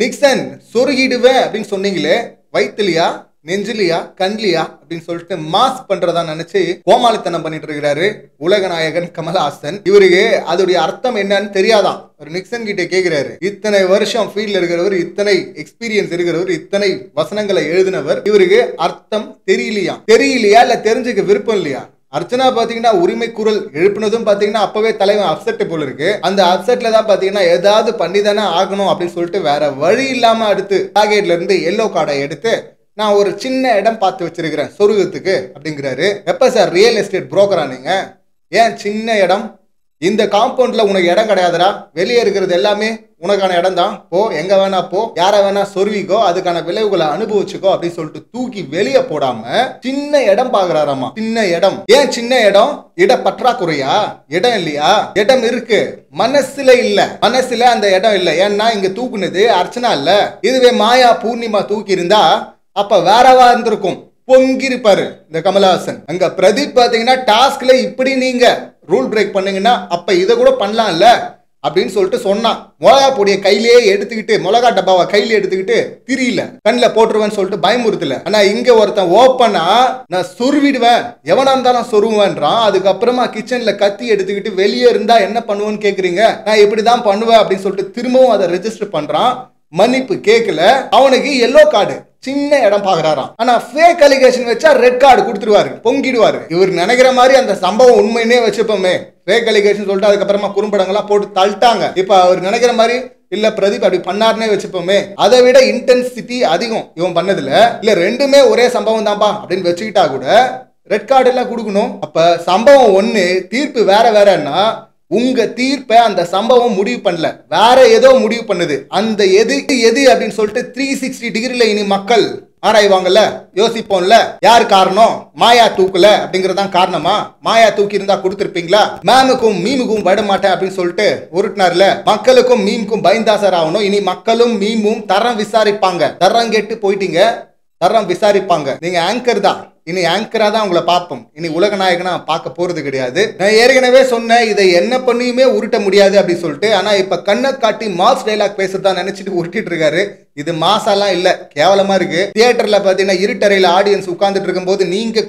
Nixon சொருகிடுவேன் அப்படின்னு சொன்னீங்களே, வயிற்றுலையா நெஞ்சிலியா கண்லியா அப்படின்னு சொல்லிட்டு மாஸ் பண்றதா நினைச்சு கோமாளித்தனம் பண்ணிட்டு இருக்கிறாரு உலக நாயகன் கமல்ஹாசன். இவருக்கு அதோடைய அர்த்தம் என்னன்னு தெரியாதான். ஒரு நிக்சன் கிட்ட கேட்கிறாரு, இத்தனை வருஷம் ஃபீல்ட்ல இருக்கிறவர், இத்தனை எக்ஸ்பீரியன்ஸ் இருக்கிறவர், இத்தனை வசனங்களை எழுதினவர், இவருக்கு அர்த்தம் தெரியலையா இல்ல தெரிஞ்சுக்க விருப்பம் இல்லையா? அர்ச்சனா பாத்தீங்கன்னா உரிமை குரல் எழுப்பினதும் பாத்தீங்கன்னா அப்பவே தலைவன் அப்செட் போல இருக்கு. அந்த அப்செட்ல தான் பாத்தீங்கன்னா ஏதாவது பண்ணிதானே ஆகணும் அப்படின்னு சொல்லிட்டு வேற வழி இல்லாம அடுத்து டார்கெட்ல இருந்து எல்லோ கார்டை எடுத்து நான் ஒரு சின்ன இடம் பார்த்து வச்சிருக்கிறேன் சொருகத்துக்கு அப்படிங்கிறாரு. எப்ப சார் ரியல் எஸ்டேட் புரோக்கரா நீங்க? ஏன் சின்ன இடம்? இந்த காம்பவுண்ட்ல உனக்கு இடம் கிடையாதுடா, வெளியே இருக்கிறது எல்லாமே உனக்கான இடம் தான், போ எங்க வேணா போ, யார வேணா சொருவிக்கோ, அதுக்கான விளைவுகளை அனுபவிச்சுக்கோ அப்படின்னு சொல்லிட்டு தூக்கி வெளியே போடாம சின்ன இடம் பாக்குறாராமா. சின்ன இடம். ஏன் சின்ன இடம்? இட பற்றாக்குறையா? இடம் இல்லையா? இடம் இருக்கு, மனசுல இல்ல. மனசுல அந்த இடம் இல்ல. ஏன்னா இங்க தூக்குனது அர்ச்சனா இல்ல. இதுவே மாயா பூர்ணிமா தூக்கி இருந்தா அப்ப வேறவா இருந்திருக்கும், பொங்கிருப்பாரு இந்த கமல்ஹாசன். அங்க பிரதீப் பாத்தீங்கன்னா டாஸ்க்ல இப்படி நீங்க ரூல் பிரேக் பண்ணீங்கன்னா அப்ப இதை கூட பண்ணலாம்ல அப்படின்னு சொல்லிட்டு சொன்னான். மிளகா பொடியை கையிலேயே எடுத்துக்கிட்டு, மிளகா டப்பாவை கையில எடுத்துக்கிட்டு திரியல, கண்ணில் போட்டுருவேன்னு சொல்லிட்டு பயமுறுத்தல. ஆனா இங்க ஒருத்தன் ஓப்பனா நான் சொருவிடுவேன், எவனா இருந்தாலும் சொருவேன்றான். அதுக்கப்புறமா கிச்சன்ல கத்தி எடுத்துக்கிட்டு வெளியே இருந்தா என்ன பண்ணுவேன்னு கேக்குறீங்க, நான் இப்படிதான் பண்ணுவேன் அப்படின்னு சொல்லிட்டு திரும்பவும் அதை ரெஜிஸ்டர் பண்றான். மன்னிப்பு கேட்கல. அவனுக்கு எல்லோ கார்டு, சின்ன இடம் பாக்குறாராம். ஆனா ஃபேக் அலிகேஷன் வச்சா ரெட் கார்டு கொடுத்துருவாரு, பொங்கிடுவாரு. இவர் நினைக்கிற மாதிரி அந்த சம்பவம் உண்மையினே வச்சுப்போமே, ஃபேக் அலிகேஷன் சொல்லிட்டு அதுக்கப்புறமா குறும்படங்கள்லாம் போட்டு தள்ளிட்டாங்க. இப்ப அவர் நினைக்கிற மாதிரி இல்ல பிரதீப் அப்படி பண்ணாருன்னே வச்சுப்போமே, அதை விட இன்டென்சிட்டி அதிகம் இவன் பண்ணதுல. இல்ல ரெண்டுமே ஒரே சம்பவம் தான்பா அப்படின்னு வச்சுக்கிட்டா கூட ரெட் கார்டு எல்லாம் கொடுக்கணும். அப்ப சம்பவம் ஒண்ணு, தீர்ப்பு வேற வேறன்னா உங்க தீர்ப்பை அந்த சம்பவம் முடிவு பண்ணல, வேற ஏதோ முடிவு பண்ணுது. அந்த எது அப்படின்னு சொல்லிட்டு 360 டிகிரில இனி மக்கள் ஆராய்வாங்கல்ல, யோசிப்போம்ல. யார் காரணம்? மாயா தூக்கல அப்படிங்கறதான் காரணமா? மாயா தூக்கி இருந்தா கொடுத்திருப்பீங்களா? மேமுக்கும் மீமுக்கும் விட மாட்டேன் அப்படின்னு சொல்லிட்டு உருட்டினார்ல. மக்களுக்கும் மீமுக்கும் பயந்தாசர் ஆகணும். இனி மக்களும் மீமும் தரம் விசாரிப்பாங்க. தரம் கேட்டு போயிட்டீங்க, தரம் விசாரிப்பாங்க. நீங்க ஆங்கர் தான், இனி ஆங்கரா தான் உங்களை பார்ப்போம். இனி உலக நாயகனா பார்க்க போறது கிடையாது. நான் ஏற்கனவே சொன்னேன் இதை என்ன பண்ணியுமே உருட்ட முடியாது அப்படின்னு சொல்லிட்டு. ஆனா இப்ப கண்ணை காட்டி மாஸ் டைலாக் பேசுறதா நினைச்சிட்டு உருட்டிட்டு இருக்காரு. இது மாசாலாம் இல்ல, கேவலமா இருக்கு. தியேட்டர்ல பாத்தீங்கன்னா இருட்டறையில ஆடியன்ஸ் உட்கார்ந்துட்டு இருக்கும் போது நீங்க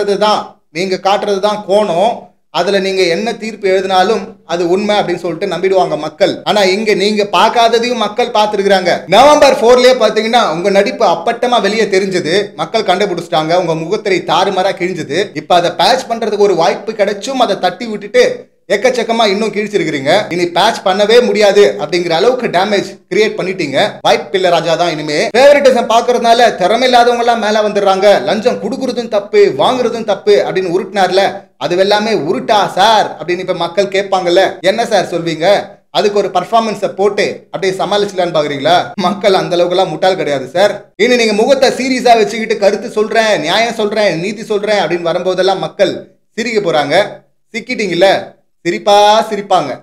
காட்டுறது தான் கோணம். அதுல நீங்க என்ன தீர்ப்பு எழுதினாலும் அது உண்மை அப்படின்னு சொல்லிட்டு நம்பிடுவாங்க மக்கள். ஆனா இங்க நீங்க பார்க்காததையும் மக்கள் பார்த்திருக்காங்க. நவம்பர் 4லயே பாத்தீங்கன்னா உங்க நடிப்பு அப்பட்டமா வெளியே தெரிஞ்சது, மக்கள் கண்டுபிடிச்சிட்டாங்க. உங்க முகத்திரை தாறுமாறா கிழிஞ்சது. இப்ப அதை பேட்ச் பண்றதுக்கு ஒரு வாய்ப்பு கிடைச்சும் அதை தட்டி விட்டுட்டு எக்கச்சக்கமா இன்னும் கிழிச்சிருக்கிறீங்க. இனி பேட்ச் பண்ணவே முடியாது அப்படிங்கிற அளவுக்கு டேமேஜ் கிரியேட் பண்ணிட்டீங்க. வாய்ப்பு இல்ல ராஜா தான். இனிமே ஃபேவரட்டிசம் பாக்குறதுனால திறமை இல்லாதவங்க எல்லாம் மேல வந்துடுறாங்க. லஞ்சம் கொடுக்கறதும் தப்பு, வாங்குறதும் தப்பு அப்படின்னு உருட்டினார்ல, அது எல்லாமே உருட்டா சார் அப்படின்னு இப்ப மக்கள் கேட்பாங்கல்ல. என்ன சார் சொல்வீங்க? அதுக்கு ஒரு பர்ஃபார்மன்ஸை போட்டு அப்படியே சமாளிச்சலான்னு பாக்குறீங்களா? மக்கள் அந்த அளவுக்கு எல்லாம் முட்டாள் கிடையாது சார். இனி நீங்க முகத்தை சீரியஸா வச்சுக்கிட்டு கருத்து சொல்றேன், நியாயம் சொல்றேன், நீதி சொல்றேன் அப்படின்னு வரும்போதெல்லாம் மக்கள் சிரிக்க போறாங்க. சிக்கிட்டீங்கல்ல, சிரிப்பாங்க.